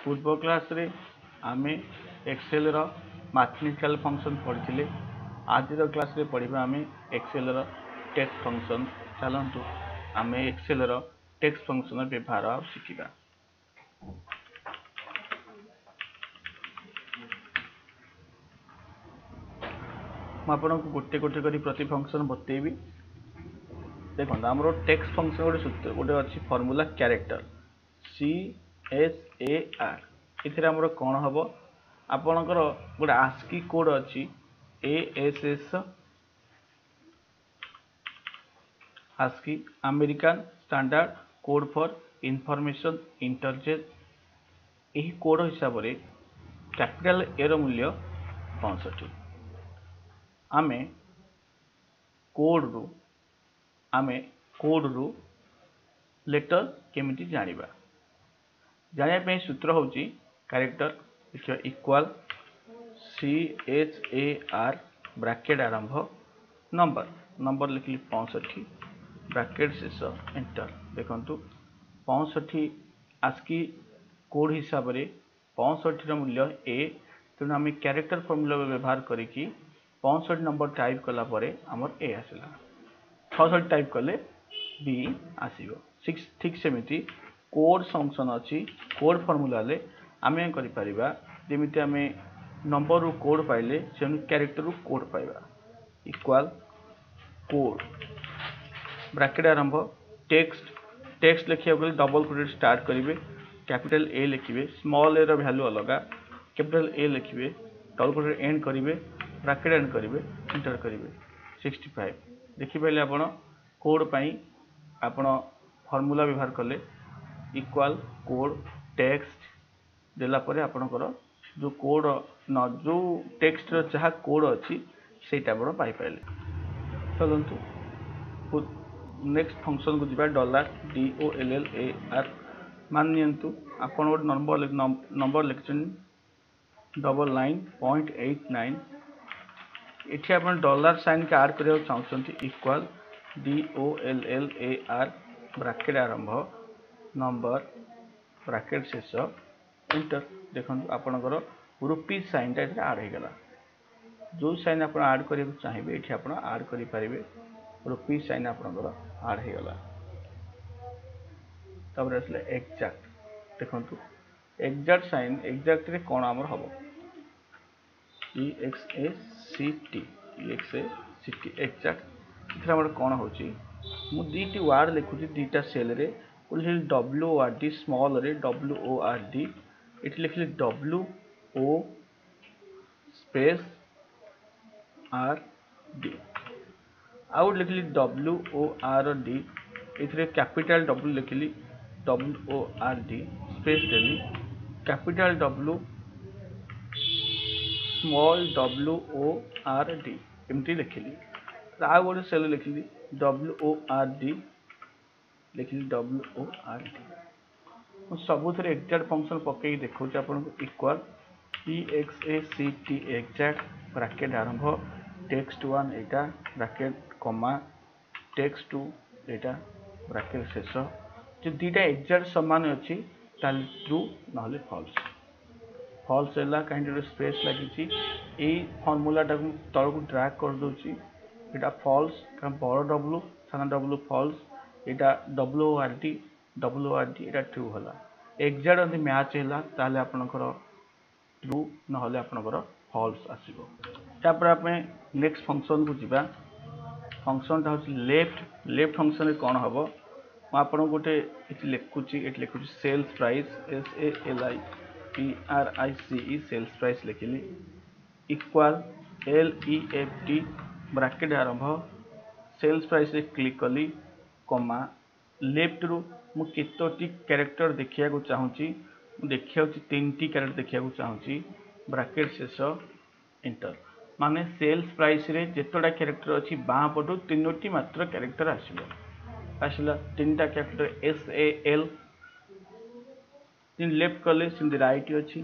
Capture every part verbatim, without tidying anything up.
पूर्व क्लास रे आमे एक्सेल रो मैथमेटिकल फंक्शन पढ़ी आज क्लास रे पढ़ा आमे एक्सेल रो टेक्स्ट फंक्शन। चलतु आमे एक्सेल रो टेक्स्ट फंक्शन व्यवहार शिखा। मुझे गोटे गोटे कर प्रति फंक्शन बतेबी। देखो आम टेक्स्ट फंक्शन गोटे सूत्र गोटे अच्छी formula character C S A R इधर कौन हम आपणकर गोटे आस्की कोड अच्छी A S S ASCII American standard code for information interchange. यही कोड हिसाब से कैपिटल ए रो मूल्य पैंसठ। आमे कोड रु आमे कोड रु लेटर केमिति जानिबा जानिया पे सूत्र होची कैरेक्टर लिखियो equal C H A R bracket आरंभ नंबर नंबर लिखली पैंसठ ब्रैकेट शेष एंटर। देखंतु पैंसठ आस्की कोड हिसाब से पैंसठ रो मूल्य ए तेणु आम कैरेक्टर फॉर्मूला व्यवहार करिकी पैंसठ नंबर टाइप कला परे हमर ए आसला छठ टाइप कले बी आसीबो। ठीक सेमिति कोड फंक्शन अच्छी कोड फॉर्मूला ले आमे करि परिबा जेमिति आमे नंबर रु कोड पाइले से कैरेक्टर रु कोड पाइबा इक्वल कोड ब्रैकेट आरंभ टेक्स्ट टेक्स्ट लिखिया गले डबल कोटेड स्टार्ट करिवे कैपिटल ए लिखिवे स्मॉल ए रो वैल्यू अलग कैपिटल ए लिखिवे डबल कोटेड एंड करिवे ब्रैकेट एंड करिवे एंटर करिवे पैंसठ। देखि पहिले आपण कोड पाई आपण फॉर्मूला व्यवहार कले इक्वल कोड टेक्स्ट देला परे आपणकर जो कोड न जो टेक्स्ट रो जहा कोड अछि सेटा आपण पाई पाइले। चलंतु नेक्स्ट फंक्शन को जिबा dollar D O L L A R मान नियंतु आपण गोटे नंबर नंबर लिखछन double nine point eight nine इठी आपण डॉलर साइन के ऐड करियो चाहछंती equal D O L L A R bracket आरंभ नंबर ब्रैकेट शेष एंटर। देखो आपणकर रुपीज साइन टा ऐड हो गला जो साइन आप ऐड करने चाहिए ये आप ऐड करें रुपीज साइन आपणकर ऐड हो गला। तब आसला एक्जाक्ट देखो एक्जाक्ट साइन एक्जाक्ट रे कौन आमर हम E X A C T E X A C T exact इथरा हमर कौन होची मु दीटी वर्ड लिखुची दीटा सेल रे लिखली W O R D small रे डब्ल्यू ओ आर डी इट लिखली W O space R D आउट लिखली डब्ल्यू ओ आर डी इथरे कैपिटल डब्ल्यू लिखली W O R D space देली capital W small W O R D एमती लिखली आउ गोटे सेल लिखली डब्ल्यू ओ आर डी लिखली डब्ल्यू ओ आर डी सबुथ एक्जाक्ट फंक्शन पकई देखा आपको equal E X A C T exact bracket आरंभ टेक्स्ट वन एटा ब्रैकेट कमा टेक्स्ट टू एटा ब्रैकेट शेष जो दीटा एक्जाक्ट समान अच्छी ट्रू ना फॉल्स फॉल्स है कहीं स्पेस लगी फॉर्मूला टाक तल को ड्रैग कर दूची एटा फॉल्स बड़ डब्ल्यू साना डब्ल्यू फॉल्स एटा W O R D W O R D एटा ट्रू होला एक्जाक्ट यदि मैच है ताले आपनकर ट्रू ना आपनकर फॉल्स आसीबो। तापर आपने नेक्स्ट फंक्शन को जिबा फंक्शन ता होची लेफ्ट लेफ्ट फंक्शन रे कोन हबो म आपन गोटे एठी लिखुची एठी लिखुची sales price S A L I P R I C E sales price लिखली equal L E F T bracket आरंभ सेल्स प्राइस रे क्लिक कली कमा लेफ्ट रु मु केतोटी कैरेक्टर देखिया को चाहूची देखिया तीन टी कैरेक्टर देखिया को चाहूची ब्रैकेट शेष एंटर माने सेल्स प्राइस रे जेतोडा कैरेक्टर अछि बाह पटो तीनोटी मात्र कैरेक्टर आसीबो आसला तीनटा कैरेक्टर एस ए एल तीन लेफ्ट कले सिंध राइट अछि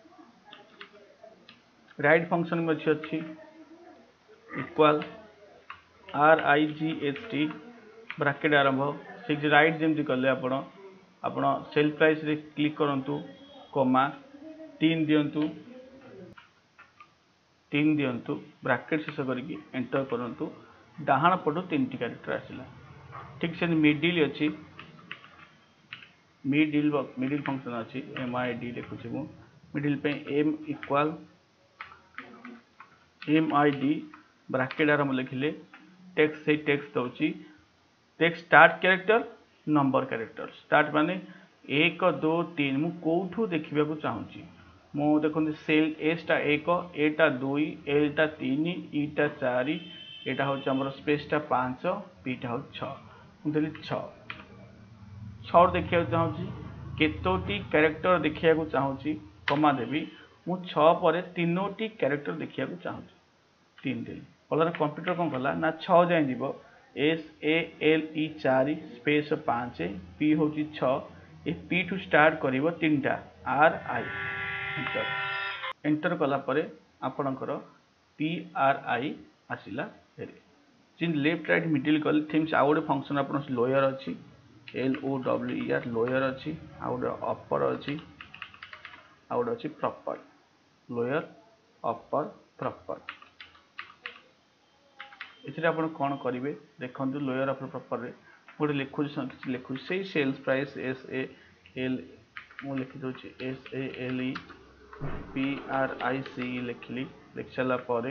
राइट फंक्शन में अच्छी अच्छी equal R I G H T bracket आरंभ ठीक राइट जमी कले आपण आपण सेल प्राइस रे क्लिक करंतु कमा तीन दिंतु तीन दिंतु ब्रैकेट शेष करके एंटर करंतु डाहाण पटु तीन टी कैरेक्टर आसिला ठीक से मिडिल अच्छी मिडिल मिडिल फंक्शन अच्छी एम आई डी लिखुची मु मिडिल पे M equal M I D bracket आरंभ लिखिले टेक्स्ट से टेक्स्ट दउची text start character number character start माने एक दो तीन मु कोठू देखिबा को चाहूची मु देखंती सेल एस टा एक एटा दुई एल टा तीन ई टा चार एटा हो हमर स्पेस टा पाँच पी टा हो छह मु देली छह छह देखिया चाहूची केतोटी कैरेक्टर देखिया को चाहूची कमा देबी मु छह पर तीनोटी कैरेक्टर देखिया को चाहूची तीन दिन फल कंप्यूटर कौन कला ना छः जाए जीव एस ए एल ई चार स्पेस पाँच पी हूँ छः ए पी टू स्टार्ट कर तीन टा आर आई एंटर एंटर कलापर आपणकर पी आर आई आसला जिन लेफ्ट राइट मिडिल कले थिंग्स आउ गोटे फंक्शन आप लोयर अच्छी L O W E R lower अच्छी आउ गोटे अपर अच्छी आउ गोटे अच्छी प्रॉपर लोयर अपर प्रॉपर इथे आप कौन करेंगे देखो लोयर अपर प्रॉपर गोटे लिखु लिखु से sales price S A L मु लिखी दूसरी S A L E P R I C लिखिली लिखि सारापर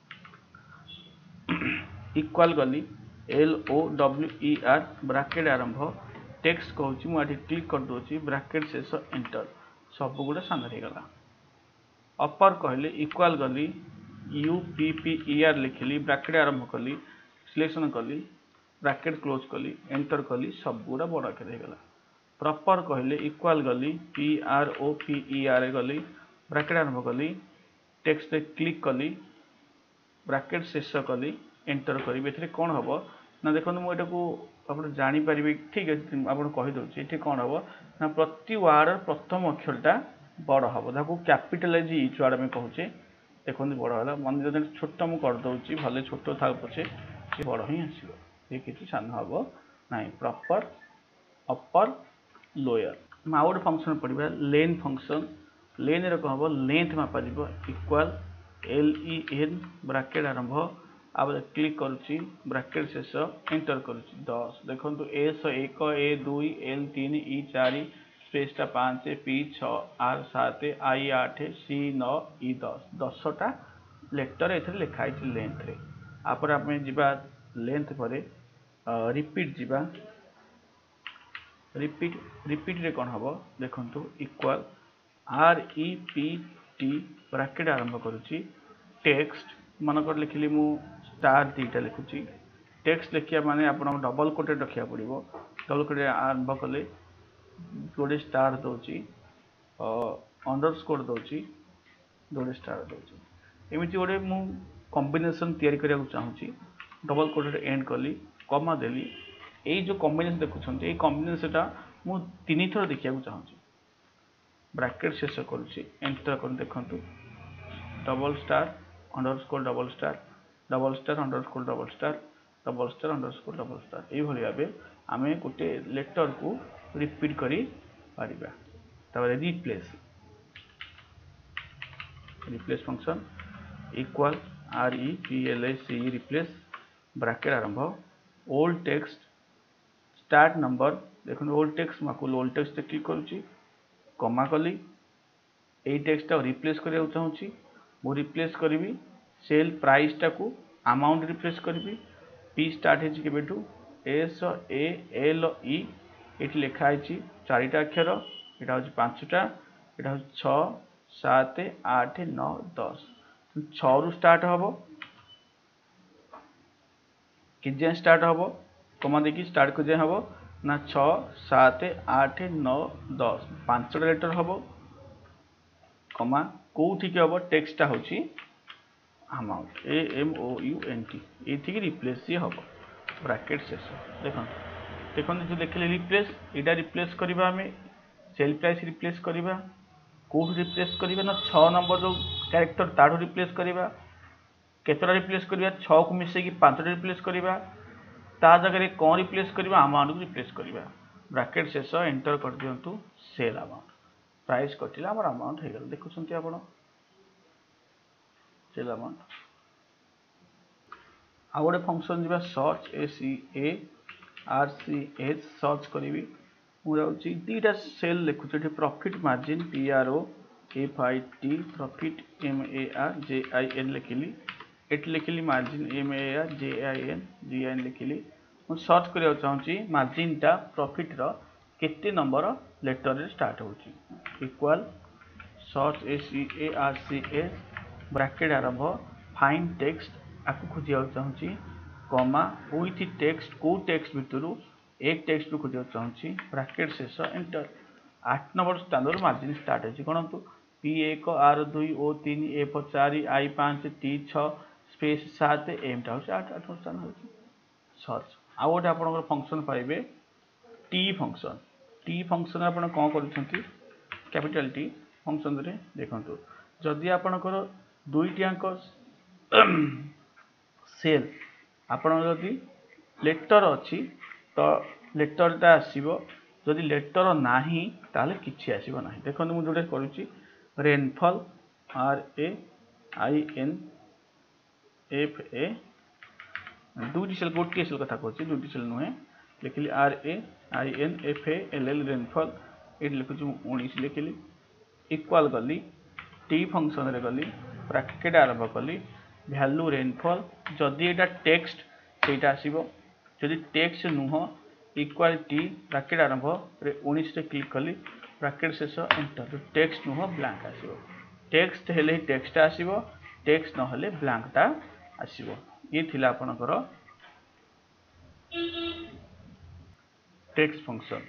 इक्वाल गली L O W E R bracket आरंभ टेक्स्ट कहूँ मुझे क्लिक कर दूसरी ब्रैकेट शेष एंटर सब गुड़ा सामने गला अपर कहले इक्वाल गली U P P E R लिखिली ब्रैकेट आरंभ कली सिलेक्शन कली ब्रैकेट क्लोज कली एंटर कली सब गुड़ा बड़ आकार गला प्रॉपर कहले इक्वाल गली P R O P E R गली ब्रैकेट आरंभ कली टेक्स्ट क्लिक कली ब्रैकेट शेष कली एंटर करी एथे कौन हम ना देखो मुझे आप जापर ठीक है आप कहीदे ये कौन हम ना प्रति वार्ड प्रथम अक्षरटा बड़ हम ताको कैपिटलाइज इच वार्ड में कहूचे देखो बड़ है मन जब छोट मुझे करदे भले छोट था पछे सी बड़ ही आसो ये किसी सान हम ना प्रॉपर अपर लोयर आउ गोटे फंक्शन पढ़ा लेन फंक्शन लेन रे कौन हम लेंथ मापा equal L E N bracket आरंभ आप क्लिक करुच्ची ब्रैकेट शेष एंटर करुच्ची दस देखो एस एक ए दुई एल तीन ई चार स्पेसटा पाँच पी छ आर सात आई आठ सी नौ ई दस दसटा लेटर ए लिखाई लेंथ रे आपर आप जा लेंथ पर रिपीट जा रिपीट रिपीट रे कौन हम देखो equal R E P T bracket आरंभ करुच्ची टेक्स्ट मनकर लिखिली मु स्टार दीटा लिखुची टेक्स्ट लिखिया माने आपन डबल कोटेड रखिया पड़िबो डबल कोटेड आरंभ कले गोटे स्टार दौची अंडरस्कोर दौची गोटे स्टार दौची एमती गोटे मु कॉम्बिनेशन तैयारी करने चाहूँगी डबल कोटेड एंड कली कमा देली यही जो कॉम्बिनेशन देखुंत ये कॉम्बिनेशनटा मु तीन थर देखा चाहूँगी ब्रैकेट शेष करुच्ची एंटर कर देखूँ double star underscore double star double star underscore double star double star underscore double star ये भाव आम गोटे लेटर को रिपीट करी पारिबा तापर replace replace function equal R E P L A C replace bracket आरंभ ओल्ड टेक्स्ट स्टार्ट नंबर देखो ओल्ड टेक्स्ट माकू ओल्ड टेक्स्ट क्लिक करुच्ची कमा कली यही टेक्स्ट रिप्लेस करने चाहूँगी मु रिप्लेस करी सेल प्राइस टाकू अमाउंट रिप्लेस करी पी स्टार्ट है एस ए एल ई ये लिखाई चारिटा अक्षर यहाँ हूँ पांचटा यहाँ हूँ छ सात आठ नौ दस छ रु स्टार्ट हम कि स्टार्ट हम कमा देखिए स्टार्ट को हम ना छ सात आठ नौ दस पांचटा लेटर हम कमा कौटी हम टेक्सटा हूँ amount A M O U N T ये रिप्लेस ही हम ब्रैकेट शेष देखो देखो जो देखिए रिप्लेस यहाँ रिप्लेस करवा आम सेल प्राइस रिप्लेस करवा कौट रिप्लेस करवा ना छ नंबर जो कैरेक्टर ताठू रिप्लेस करवा केतटा रिप्लेस करवा छ को मिसेक पांचटा रिप्लेस करवा ता जगह कौन रिप्लेस करवा अमाउंट को रिप्लेस करवा ब्रैकेट शेष एंटर कर दिंतु सेल अमाउंट प्राइस कटिला हमर अमाउंट हे गेल देखुछंती आपण सेल अमाउंट आ गोटे फंक्शन जीवा search S E A R C H search करी मु जाउची दीटा सेल लिखुची एठी profit margin P R O F I T profit M A R J I N लिखिली एठी लिखिली margin M A R J I N G I N लिखिली मु सर्च करिया चाहूची मार्जिन टा प्रॉफिट रो केते नंबर लेटर रे स्टार्ट होची equal search S E A R C H bracket आरंभ फाइंड टेक्स्ट आकु खोजिया चाहूची कॉमा विथ टेक्स्ट को टेक्स्ट भितरु एक टेक्स्ट खोजिया चाहूची ब्रैकेट शेष एंटर आठ नंबर स्टैंडर्ड मार्जिन स्टार्ट होची कोनंतु पी एक आर दो ओ तीन एफ चार आई पाँच टी छह स्पेस सात एम टा होची आठ आठ स्टैंडर्ड होची सर्च आ गोटे आपनकर फंक्शन पाइबे टी फंक्शन टी फंक्शन आपण कोन करूछंती कैपिटल टी फंक्शन रे देखंतु जदि आपनकर दुईटी अंक सेल आपण जदि लेटर अछि तो लेटर टा आसीबो जदि लेटर नाही ताले किछि आसीबो नाही देखंतु मु जोटे करूची rainfall R A I N F A दुईटी सेल गोटी सेल कथा कहछि दुईटी सेल नुहे लिखिली R A I N F A L L rainfall eight लिखुची उन्नीस लिखिली इक्वल गली टी फंक्शन रे गली ब्रैकेट आरंभ कली वैल्यू रेनफॉल जदि एटा टेक्स्ट सेटा आसीबो जदि टेक्स्ट नुह इक्वल टी ब्रैकेट आरंभ रे उन्नीस रे क्लिक कली ब्रैकेट शेष एंटर टेक्स्ट नुह ब्लैंक आसीबो टेक्स्ट हेले टेक्स्ट आसीबो टेक्स्ट न हेले ब्लैंक टा आसीबो ये थिला आपनकर टेक्स्ट फंक्शन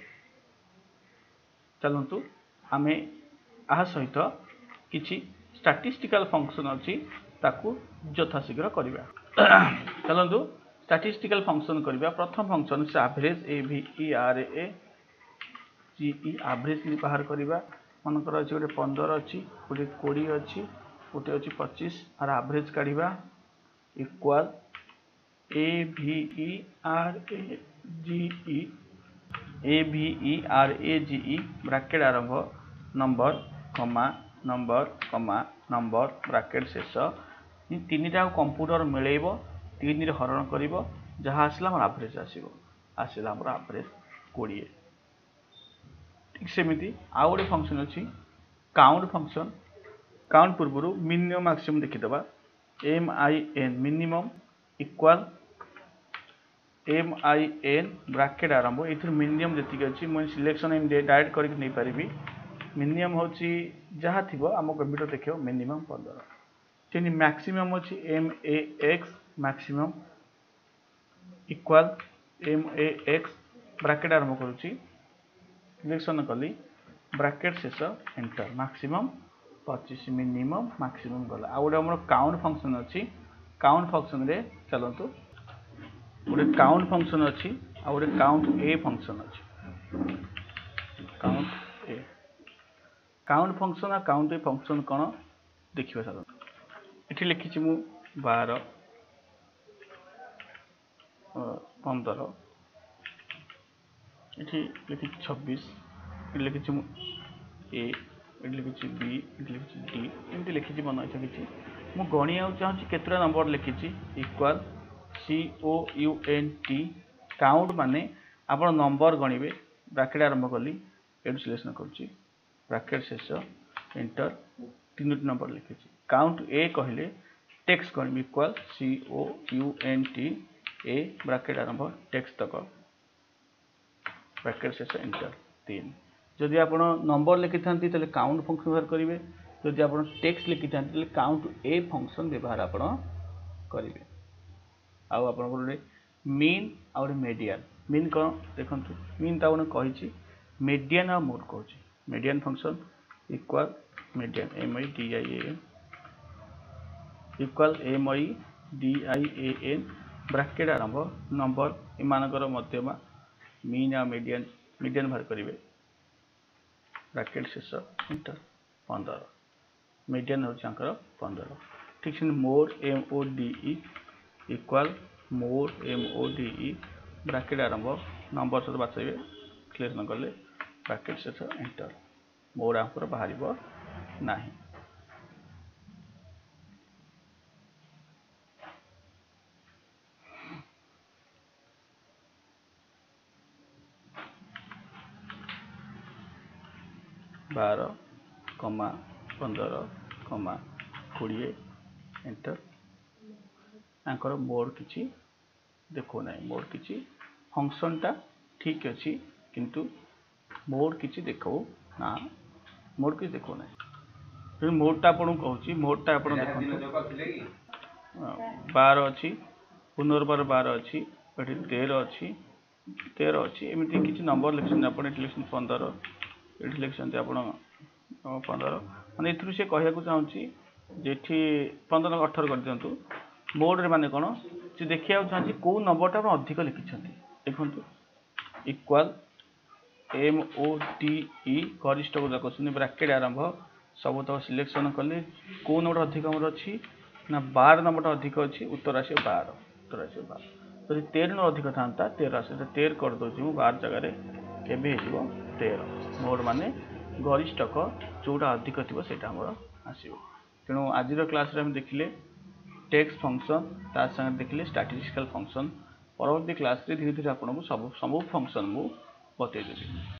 चलंतु आमे आ सहित किछि स्टैटिस्टिकल फंक्शन अछि ताकू यथाशीघ्र करिबा चलंतु स्टैटिस्टिकल फंक्शन करिबा प्रथम फंक्शन से average A V E R A G E average नि बाहर करिबा मनकर अछि गोटे पंद्रह अछि गोटे बीस अछि गोटे अछि पच्चीस आर एवरेज काढिबा equal A V E R A G E A V E R A G E bracket आरंभ number comma number comma number bracket शेष तीन टा कंप्यूटर मिलेइबो तीन रे हरण करिवो जहा आसला हमर एवरेज आसीबो आसला हमर एवरेज बीस ठीक सेमिति आ गोटे फंक्शन अछि काउंट फंक्शन काउंट पूर्वरु मिनिमम मैक्सिमम देखि दबा M I N minimum equal M I N bracket आरंभ इथर मिनिमम जति अछि म सिलेक्शन एम डायरेक्ट करिक नै परिबी मिनिमम होची जहा थिबो हम कंप्यूटर देखियो मिनिमम पंद्रह तेनी मैक्सिमम होची M A X maximum equal M A X bracket आरंभ करूची सिलेक्शन कली ब्रैकेट शेष एंटर मैक्सिमम पच्चीस मिनिमम मैक्सिमम गला आ गोटे हमर काउंट फंक्शन अछि काउंट फंक्शन रे चलंतु गोटे काउंट फंक्शन अछि आ गोटे काउंट ए फंक्शन अछि काउंट ए काउंट फंक्शन आ काउंट ए फंक्शन कोन देखिबा सारा एठी लिखि छि मु बारह पंद्रह एठी लिखि छब्बीस एठी लिखि छि मु ए एठी लिखि छि बी एठी लिखि छि डी एमती लिखि छि बना छि मु गणी आउ चाहू छि केतरा नंबर लिखि छि equal C O U N T count माने आपण नंबर गणिबे ब्रैकेट आरंभ कली एडु सिलेक्शन करछि ब्रैकेट शेष एंटर तीन नंबर लिखि छि काउंट ए कहले टेक्स्ट गणिबे equal C O U N T A bracket आरंभ टेक्स्ट तक ब्रैकेट शेष एंटर तीन जदि आपण नंबर लिखि थांती तले काउंट फंक्शन व्यवहार करिवे जदि आपण टेक्स्ट लिखि थांती तले काउंट ए फंक्शन व्यवहार आपण करिवे आउ आपण गोटे मीन और मीडियन मीन कोन देखंतु मीन ता आपण कहि छि मीडियन आ मोड कहछि median function equal median M I D I A N equal M I D I A N bracket आरंभ नंबर इमानकर मध्यमा मीन आ मीडियन मीडियन बाहर करिवे ब्रैकेट शेष एंटर पंद्रह मीडियन हो चांकर पंद्रह ठीक से mode M O D E equal mode M O D E bracket आरंभ नंबर सहित बाछिबे क्लियर न गले ब्रैकेट शेष एंटर ମୋଡ ଆମର ବାହାରିବ ନାହିଁ। ବାର କମା पंद्रह कमा कोड़े एंटर आंकर मोड किछि देखो ना मोड किछि फंक्शन टा ठीक अच्छी किंतु मोड किछि देखो ना मोड किछि देखो ना मोड टा आपन कहूची मोड टा आपन देखंतु बार अच्छी पुनर्बार बार अच्छी एठी तेरह अच्छी तेरह अच्छी एमती किछि नंबर लिखछन आपन एठी लिखछन पंद्रह एठी लिखछन आपन पंद्रह माने एथुरु से कहया को चाहूची जेठी पंद्रह अठारह कर दियंतु मोड रे माने कोन से देखिया चाहूची को नंबर टा अधिक लिखिछंती देखंतु equal M O T E गरिष्ठ को देखछन ब्रैकेट आरंभ सब तो सिलेक्शन कले को नंबर अधिक हमर अछि ना बारह नंबर अधिक अछि उत्तर आसे बारह उत्तर आसे बारह तो तेरह न अधिक थांता तेरह आसे तेरह कर दोची मु बारह जगह रे केबे हेजिवो तेरह मोड माने गरिष्ठक जोटा अधिक थिबो सेटा हमर आसीबो तेणु आज क्लास रे हम देखिले टेक्स्ट फंक्शन ता संग देखिले स्टैटिस्टिकल फंक्शन परवर्ती क्लास रे धीरे धीरे आपन को सब सब फंक्शन मु बतै देबी।